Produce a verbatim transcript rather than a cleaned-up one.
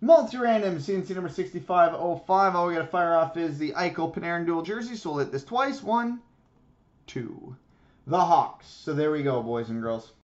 Multi Random, C and C number sixty-five oh five. All we got to fire off is the Eichel Panarin dual jersey. So we'll hit this twice. One, two. The Hawks. So there we go, boys and girls.